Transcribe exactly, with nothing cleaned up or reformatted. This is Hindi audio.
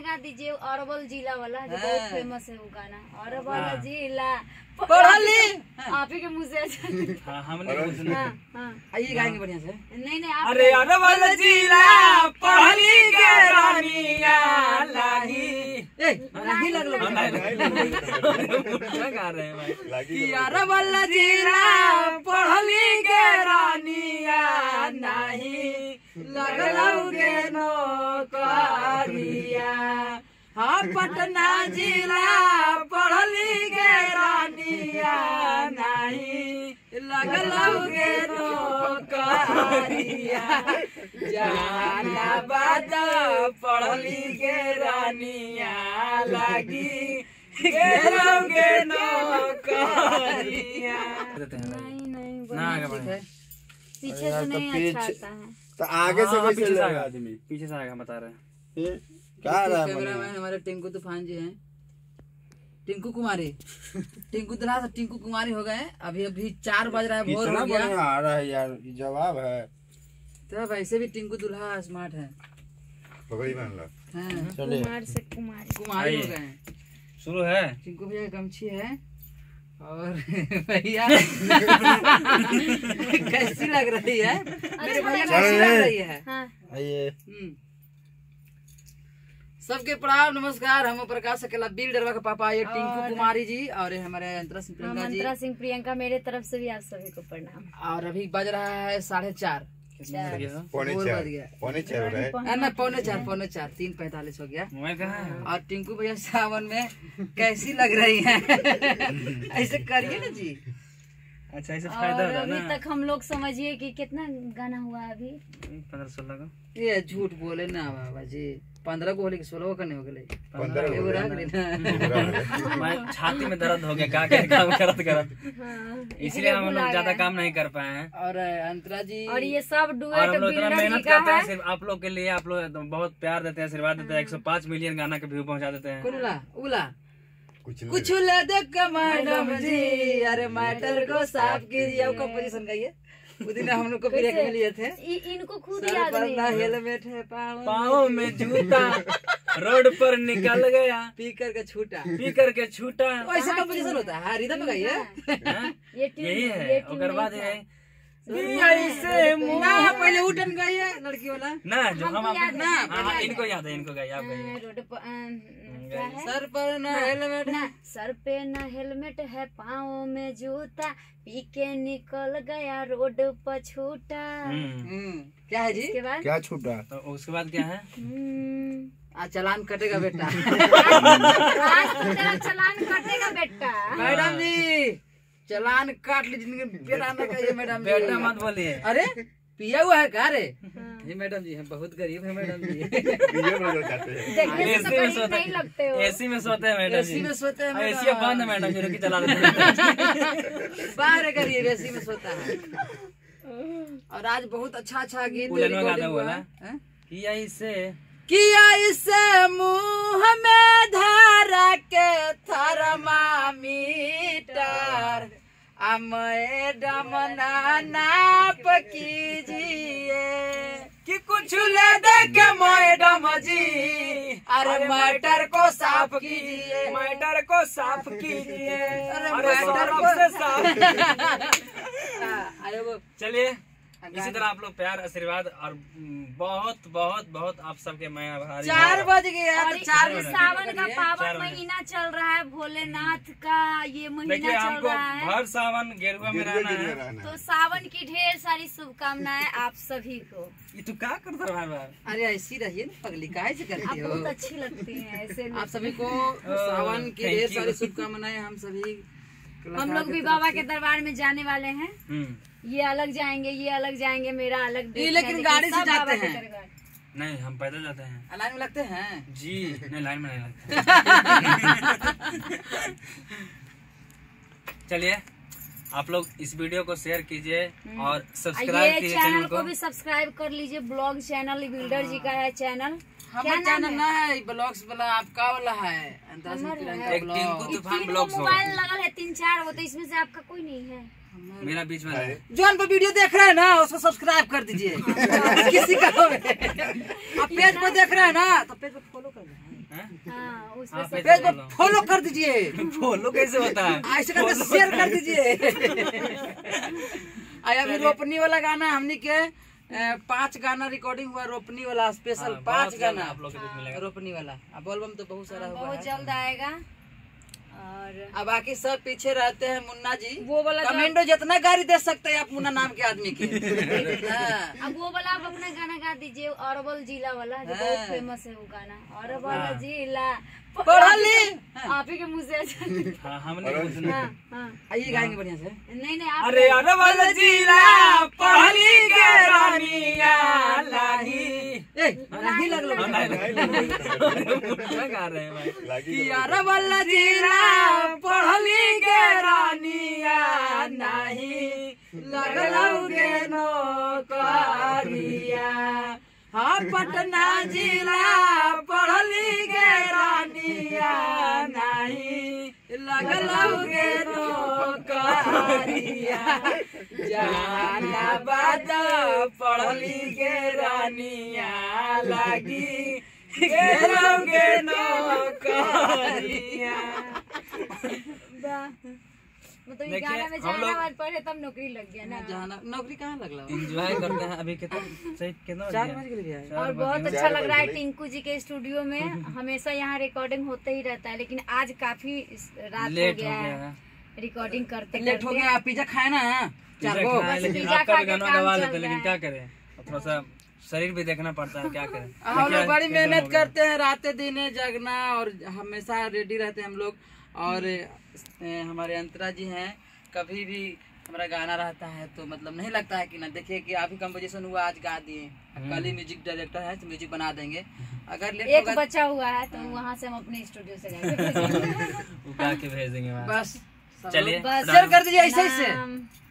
गा दीजिए अरवल जिला वाला जो बहुत फेमस है वो गाना, अरवल जिला पढ़ली आप ही के मुंह से। हाँ हमने सुना। हाँ हाँ आइए गाएंगे बढ़िया से। नहीं नहीं आप अरे अरवल जिला पढ़ली के रानिया लागी ए नहीं लग लो क्या गा रहे हैं भाई? कि अरवल जिला पढ़ली के रानिया नहीं लगलौगे नौकरिया। हाँ पटना जिला पढ़ली के रानिया नहीं लगलौगे नौकरिया। जहानाबाद पढ़ली के रानिया लगी गेलौगे नौकरिया। नहीं नहीं ना आगे बढ़े। पीछे से नहीं अच्छा आता है तो आगे से हाँ, कैसे पीछे से लगेगा आएगा आदमी? पीछे से आएगा बता रहे हैं। ये क्या रहा है कैमरामैन हमारे टिंकू तूफान जी हैं, टिंकू कुमारी टिंकू दुल्हा से टिंकू कुमारी हो गए। अभी अभी चार बज रहा है, भोर कितना हो गया। बढ़िया आ रहा है यार, ये जवाब है। तो वैसे भी टिंकू दुल्हा स्मार्ट है। पकड़ी मान लो। हैं, चलिए कुमार से कुमारी कुमारी हो आइए। गए। शुरू है। टिंकू भैया गमछी है और भैया कैसी लग रही है मेरे भैया, कैसी लग रही है? हाँ आइए। हम्म। सबके प्रणाम नमस्कार। हम प्रकाश अकेला बिल्डरवा का पापा, ये टिंकू कुमारी जी और ये हमारे अंतरा सिंह प्रियंका जी। मंत्रा सिंह प्रियंका मेरे तरफ से भी आप सभी को प्रणाम। और अभी बज रहा है साढ़े चार, पौने भोर चार बज गया। पौने चार हो रहा है। है ना, पौने चार पौने चार तीन पैंतालीस हो गया। मोबाइल कहाँ है? और टिंकू भैया सावन में कैसी लग रही है? ऐसे करिए ना जी। अच्छा ऐसे फायदा और होता है अभी ना। तक हम लोग समझिए कि कितना गाना हुआ है अभी। पंद्रह सोलह का। ये झूठ बोले ना बाबा जी, पंद्रह को होले कि सोलह को नहीं हो गए। पंद्रह हो एगो गया रख ली ना। मैं छाती में दर्द हो गया क्या क्या काम करत करत, हाँ, इसलिए हम लोग ज्यादा काम नहीं कर पाए हैं। और अंतरा जी और ये सब और डुएट हम लोग इतना बिल्डर जी मेहनत का करते हैं है। सिर्फ आप लोग के लिए। आप लोग एकदम बहुत प्यार देते हैं, आशीर्वाद देते हैं। एक सौ पाँच मिलियन गाना के व्यू पहुंचा देते हैं। कुला उला कुछ कुछ ले दे मैडम जी, अरे मैटर को साफ कीजिए। आपका पोजीशन का ये उस दिन हम लोग को ब्रेक में लिए थे। इ- इनको खुद सर याद पर नहीं ना है। हेलमेट है, पाँव पाँव में जूता रोड पर निकल गया, पी करके छूटा। पी करके छूटा। ऐसा का पोजीशन होता है रिदम का ये। ये ट्यून यही ये है। ट्यून ओकर नहीं बाद था। है ऐसे मुंह ना पहले उठन गई है लड़की वाला। ना जो हम हमको याद अपने है, हाँ हमको हाँ, याद इनको है। याद है, इनको गाइए आप गाइए। अ, रोड पर अ, क्या है? सर पर ना हेलमेट है, ना सर पे ना हेलमेट है, पाँव में जूता, पी के निकल गया रोड पर छूटा। हम्म, हम्म, क्या है जी? इसके बाद क्या छूटा? तो उसके बाद क्या है? हम्म, आज चलान कटेगा बेटा। आज तो तेरा चालान कटेगा बेटा। मैडम जी चलान काट ली जिंदगी में, बेटा ना कहिए मैडम जी। बेटा मत बोलिए। अरे पिया हुआ है का रे? ये मैडम जी हम बहुत गरीब है मैडम जी। ये बदल जाते हैं। देखने से तो एसी में गरीब सोते नहीं लगते हो। एसी में सोते हैं मैडम एसी जी। में सोते हैं एसी मैडम। बंद है मैडम जी, रुकी चला देते हैं। बाहर गरीब एसी में सोता है। और आज बहुत अच्छा अच्छा गीत उलन में गाना रिकॉर्डिंग हुआ हुआ ना? है। किया इसे किया इसे मुंह में धारा के थर्मामीटर, आ मैडम ना नाप कीजिए कि कुछ ले दे के मैडम जी, अरे मैटर को साफ कीजिए। मैटर को साफ कीजिए। अरे अरे मैटर सरफ को से साफ अरे वो चलिए इसी तरह आप लोग प्यार आशीर्वाद और बहुत बहुत बहुत आप सबके मैं आभारी हूँ। चार बज गया और तो चार ये बजे सावन का चार पावन बजे। महीना चल रहा है, भोलेनाथ का ये महीना देखिए चल हमको रहा है। भर सावन गेरुआ में रहना है। तो सावन की ढेर सारी शुभकामनाएं आप सभी को। ये तू क्या करता है बार बार? अरे ऐसी रहिए ना पगली, काहे से आप करती हो? बहुत अच्छी लगती हैं ऐसे आप सभी को सावन की thank ढेर you। सारी शुभकामनाएं। हम सभी हम लोग भी बाबा के दरबार में जाने वाले हैं। हम्म, ये अलग जाएंगे, ये अलग जाएंगे, मेरा अलग डेट है, लेकिन गाड़ी से सब जाते बाबा के हैं। दरबार। नहीं हम पैदल जाते हैं लाइन में लगते हैं। जी। नहीं लाइन में नहीं लगते। चलिए आप लोग इस वीडियो को शेयर कीजिए और सब्सक्राइब ये कीजिए चैनल चैनल को को। भी सब्सक्राइब कर लीजिए। ब्लॉग चैनल बिल्डर जी का है चैनल। क्या हमारा नाम चैनल है? ना है ब्लॉग्स वाला, आपका वाला है अंतरा सिंह हमारा प्रियंका है। एक ब्लॉग। टिंकू तूफान तीन गो ब्लॉग्स होगा। मोबाइल लगल है, तीन चार वो, तो इसमें से आपका कोई नहीं है। मेरा बीच में है। जो पर वीडियो देख रहे हैं ना उसको सब्सक्राइब कर दीजिए। किसी का हो आप पेज पर देख रहे हैं ना तो पेज पर फॉलो कर दें। हाँ उस हाँ, पे पेज को फॉलो कर दीजिए, फॉलो कैसे होता है? ऐसे करके शेयर कर दीजिए। आया अभी रोपनी वाला गाना हमनी के अ, पांच गाना रिकॉर्डिंग हुआ, रोपनी वाला स्पेशल हाँ, पांच बहुत जल्द गाना आप लोग को देख मिलेगा। रोपनी वाला। अब एल्बम तो बहुत सारा हुआ बहुत है। जल्द आएगा। और अब बाकी सब पीछे रहते हैं मुन्ना जी। वो वाला जो- कमेंटो जितना गाड़ी दे सकते हैं आप मुन्ना नाम के आदमी के। हाँ। अब वो वाला आप अपना गाना गा दीजिए, अरवल जिला वाला जो हाँ। बहुत फेमस है वो गाना, अरवल हाँ। जिला पढ़ली। आप ही के मुंह से अच्छा- हाँ, हमने कुछ नहीं। हाँ हाँ आइए गाएंगे बढ़िया से। नहीं नहीं आप अरे अरवल जिला पहली के रानिया लागी। ए, नहीं लगलो। हाँ, नहीं, नहीं। क्या गा रहे हैं भाई? लागी कि तो अरवल जिला पढ़ली के रानिया नहीं लगलौगे नौकरिया। हाँ पटना जिला पढ़ली के रानिया नहीं लगलौगे नौकरिया। जहानाबाद पढ़ली के रानिया लगी गेलौगे नौकरिया। वाह। मतलब ये देखिए, गाना में हम लोग- जहानाबाद पढ़े तब नौकरी लग गया ना। जहाना नौकरी कहाँ लगला? एंजॉय करते हैं। अभी कितना सही कितना बज चार गया? बज के लिए आए। और बहुत चार अच्छा लग बज रहा है गए। टिंकू जी के स्टूडियो में। हमेशा यहाँ रिकॉर्डिंग होते ही रहता है, लेकिन आज काफी इस- रात हो लेट हो गया गया है है। रिकॉर्डिंग करते लेट हो गया। पिज्जा खाए ना चार पिज्जा गो। खाए, बस लेकिन पिज्जा आपका खा भी के गाना काम दबा चल लेते हैं, लेकिन रहा क्या करें, अब थोड़ा सा शरीर भी देखना पड़ता है, क्या करें। हम लोग देखिए, बड़ी कैसे मेहनत हो गया। करते हैं, रातें दिन जगना और हमेशा रेडी रहते हैं हम लोग। और ए, हमारे अंतरा जी हैं, कभी भी हमारा गाना रहता है तो मतलब नहीं लगता है कि ना देखिए कि अभी कंपोजिशन हुआ आज गा दिए, कल ही म्यूजिक डायरेक्टर है तो म्यूजिक बना देंगे। अगर लेट एक होगा बचा हुआ है तो वहाँ से हम अपने स्टूडियो से गाएंगे। वो गा के भेज देंगे वहाँ। बस सब चलिए, लोग बस शेयर कर दीजिए ऐसे ऐसे। प्रणाम।